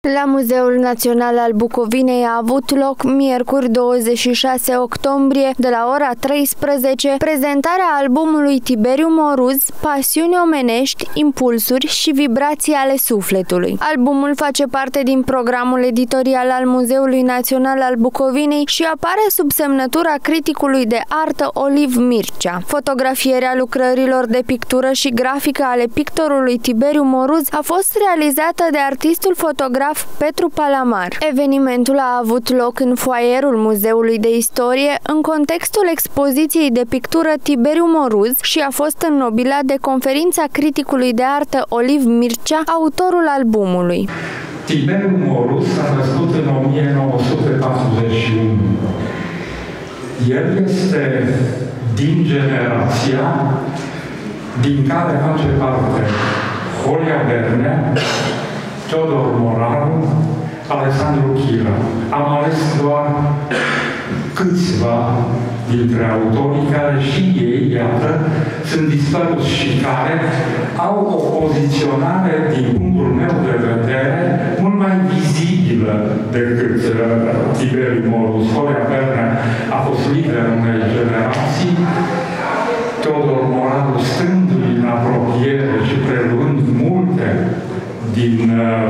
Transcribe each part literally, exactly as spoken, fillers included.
La Muzeul Național al Bucovinei a avut loc miercuri douăzeci și șase octombrie de la ora treisprezece prezentarea albumului Tiberiu Moruz, Pasiuni omenești, impulsuri și vibrații ale sufletului. Albumul face parte din programul editorial al Muzeului Național al Bucovinei și apare sub semnătura criticului de artă Oliv Mircea. Fotografierea lucrărilor de pictură și grafică ale pictorului Tiberiu Moruz a fost realizată de artistul fotograf Petru Palamar. Evenimentul a avut loc în foaierul Muzeului de Istorie în contextul expoziției de pictură Tiberiu Moruz și a fost înnobilat de conferința criticului de artă Oliv Mircea, autorul albumului. Tiberiu Moruz s-a născut în o mie nouă sute patruzeci și unu. El este din generația din care face parte Horia Bernea, Teodor Moraru, Alexandru Chira. Am ales doar câțiva dintre autorii care și ei, iată, sunt dispăruți și care au o poziționare, din punctul meu de vedere, mult mai vizibilă decât Tiberiu Moruz. Horia Bernea a fost lider unei generații, Teodor Moraru stându-i în apropiere și preluând multe din uh,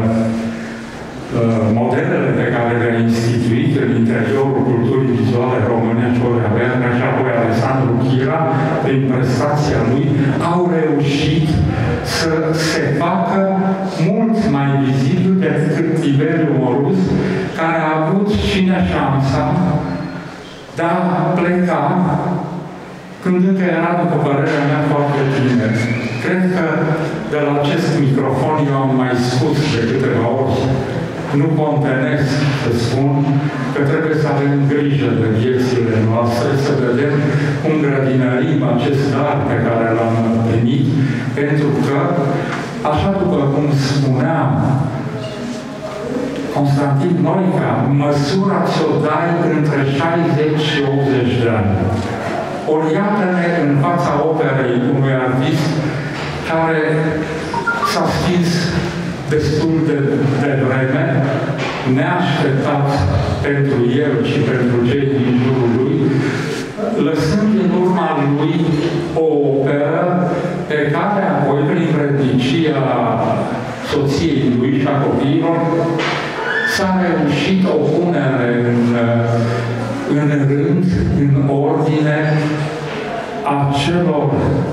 uh, modelele pe care le-a instituit în interiorul culturii vizuale românești, Horia Bernea și apoi Alexandru Chira, prin prestația lui, au reușit să se facă mult mai vizibil decât Tiberiu Moruz, care a avut și neșansa de a pleca când încă era, după părerea mea, foarte tiner. Cred că de la acest microfon eu am mai spus de câteva ori, nu contenesc să spun că trebuie să avem grijă de viețile noastre, să vedem cum grădinărim acest dar pe care l-am primit, pentru că, așa după cum spuneam, Constantin Noica, măsura ți-o dai între șaizeci și optzeci de ani. Ori iată-ne în fața operei unui artist care s-a stins destul de, de vreme, neașteptat pentru el și pentru cei din jurul lui, lăsând în urma lui o operă pe care apoi, prin vrednicia soției lui și a copiilor, s-a reușit o punere în în rând, în ordine a celor,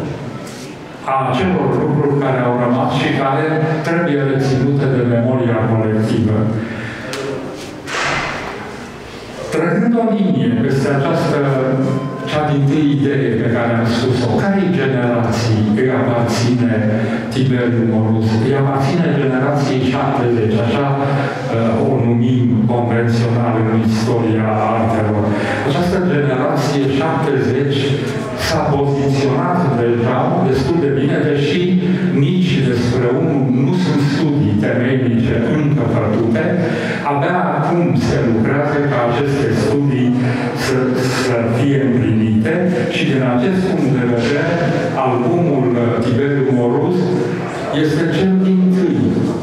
a celor lucruri care au rămas și care trebuie reținute de memoria colectivă. Trăgând o linie peste această cea din tâi idee pe care am spus-o, care generații îi aparține Tiberiu Moruz? Îi aparține generației șaptezeci, așa uh, o numim convențional în istoria artelor. Această generație șaptezeci s-a poziționat deja destul de bine, deși nici despre unul nu sunt studii temeinice încă făcute. Abia acum se lucrează ca aceste studii să, să fie împlinite și din acest punct de vedere, albumul Tiberiu Moruz este cel din tâi.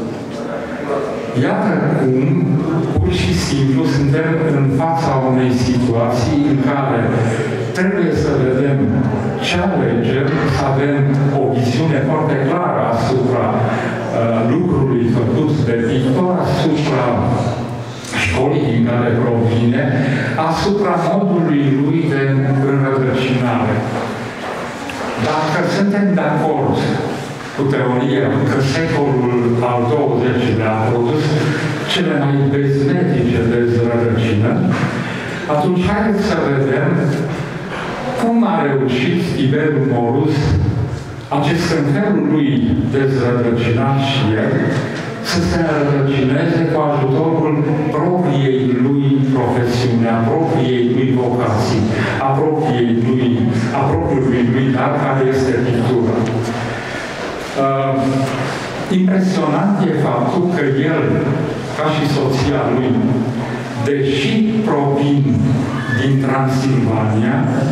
Iată cum, pur și simplu, suntem în fața unei situații în care trebuie să vedem ce alegem, să avem o viziune foarte clară asupra uh, lucrului făcut de pictor, asupra școlii din care provine, asupra modului lui de înrădăcinare. Dacă suntem de acord cu teoria că secolul al douăzecilea a produs cele mai bezmetice dezrădăcină, atunci haideți să vedem cum a reușit Tiberiu Moruz, acest în felul lui dezrădăcinat și el, să se înrădăcineze cu ajutorul propriei lui profesiune, a propriei lui vocații, a propriei lui, a propriului lui dar, care este pictura. Uh, impresionant e faptul că el, ca și soția lui, deși provin din Transilvania,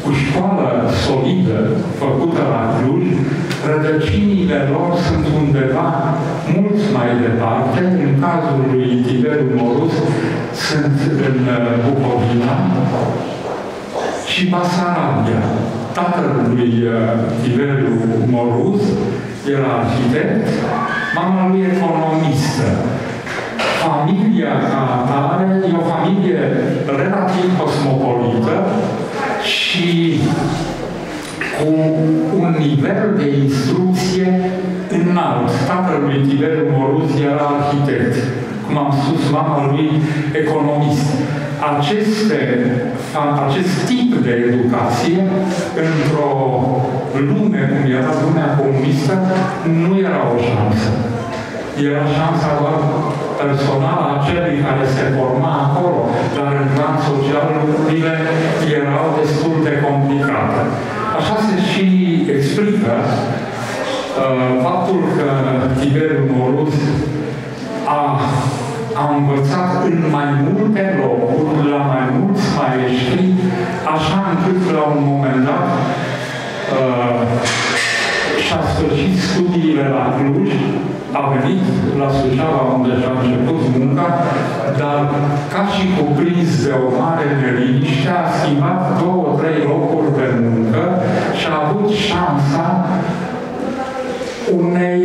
cu școală solidă făcută la Cluj, rădăcinile lor sunt undeva mult mai departe. În cazul lui Tiberiu Morus sunt în Bucovina și Basarabia. Tatăl lui Tiberiu Morus era arhitect, mama lui economistă. Familia ca atare e o familie relativ cosmopolită și cu un nivel de instrucție înalt. Tatăl lui Tiberiu Morus era arhitect, cum am spus, mama lui economist. Aceste, acest tip de educație, într-o lume cum era lumea comunistă, nu era o șansă. Era șansa doar personală a celui care se forma acolo, dar în plan social lucrurile erau destul de complicate. Așa se și explică uh, faptul că Tiberiu Morus a, a învățat în mai multe locuri, la mai mulți maestri, așa încât la un moment dat uh, și-a sfârșit studiile la Cluj, a venit la Suceava, unde și-a început munca, dar ca și cuprins de o mare neliniște, a schimbat două, trei locuri de muncă și a avut șansa unei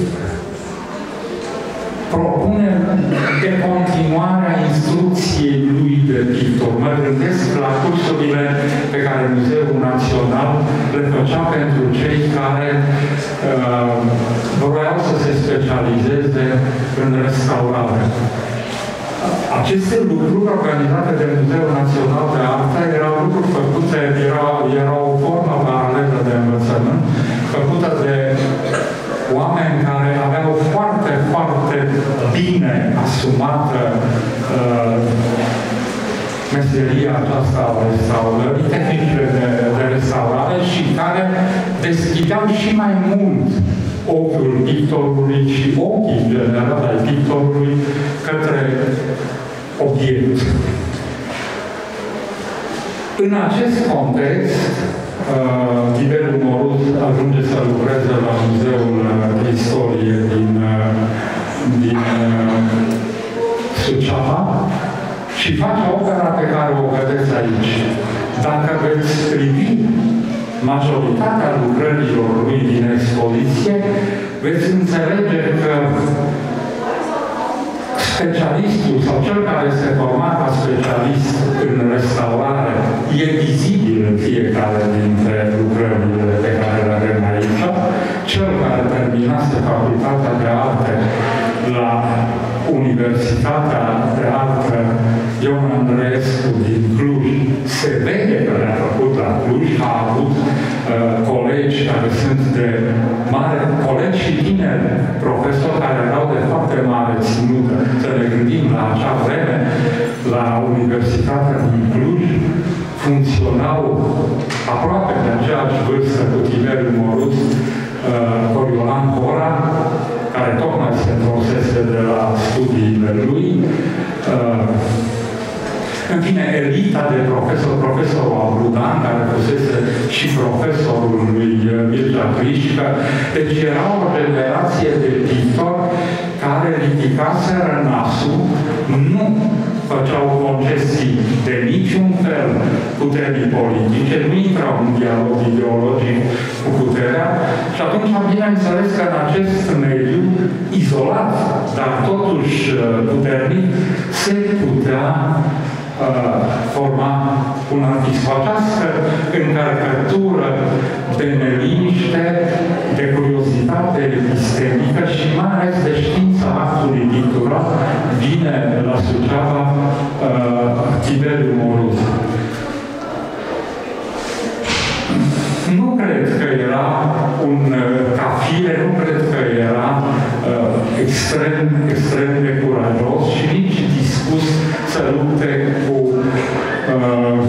propuneri de continuare a instrucției lui de pictor. Mă gândesc la cursurile pe care Muzeul Național le făcea pentru cei care uh, vreau să se specializeze în restaurare. Aceste lucruri organizate de Muzeul Național de Artă erau lucruri făcute, erau, erau o formă paralelă de învățământ, făcută de oameni care aveau foarte, foarte bine asumată uh, meseria aceasta a restaurării, tehnicile de, de restaurare și care deschideau și mai mult ochiul pictorului și ochii, în general, ai pictorului către obiect. În acest context, uh, Tiberiu Morus ajunge să lucreze la Muzeul de Istorie din, uh, din uh, Suceava și face opera pe care o vedeți aici. Dacă veți privi majoritatea lucrărilor lui din expoziție, veți înțelege că specialistul sau cel care se forma ca specialist în restaurare e vizibil în fiecare dintre lucrările pe care le avem aici. Cel care terminase Facultatea de Arte la Universitatea de Artă Ion Andreescu din Cluj, se vede că le-a făcut la Cluj, a avut uh, colegi care sunt de mare, colegi și tineri profesori care erau de foarte mare ținută. Să ne gândim la acea vreme, la Universitatea din Cluj, funcționau aproape de aceeași vârstă cu Tiberiu Morus, uh, Coriolan Hora, care tocmai se întorsese de la studiile lui. Uh, în fine, elita de profesor, profesorul Abrudan, care fusese și profesorul lui Mircea Crișcă. Deci era o generație de pictori care ridicaseră nasul, nu făceau concesii de niciun fel puterii politice, nu intrau în dialog ideologic cu puterea și atunci bineînțeles că în acest mediu izolat, dar totuși puternic, se putea uh, forma un artist. Această încărcătură de neliniște, de curiozitate epistemică și mai ales de știința actului pictural vine la Suceava uh, Tiberiu Morus. Nu cred că era un uh, cafire, nu cred că era uh, extrem, extrem de curajos și nici dispus să lupte cu uh,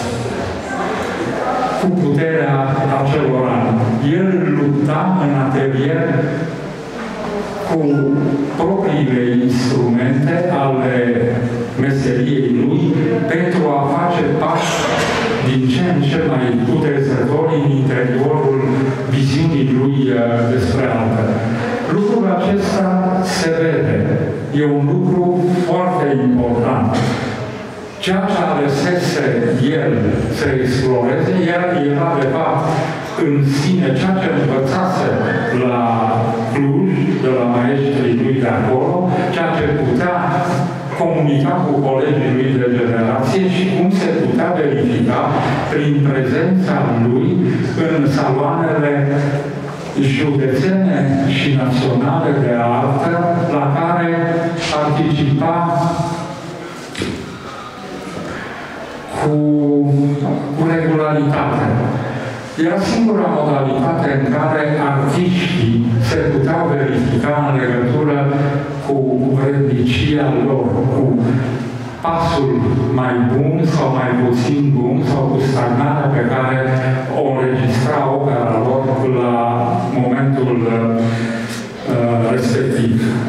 cu puterea acelor ani. El lupta în atelier cu propriile instrumente ale meseriei lui pentru a face pași din ce în ce mai interiorul viziunii lui despre artă. Lucrul acesta se vede. E un lucru foarte important. Ceea ce alesese el să exploreze, el era de fapt în sine ceea ce învățase la Cluj, de la maestrii lui de acolo, ceea ce putea comunica cu colegii lui de generație și cum se putea verifica prin prezența lui în saloanele județene și naționale de artă la care participa cu, cu regularitate. Era singura modalitate în care artiștii se puteau verifica în legătură cu vrednicia lor, cu pasul mai bun sau mai puțin bun sau cu stagnarea pe care o înregistrau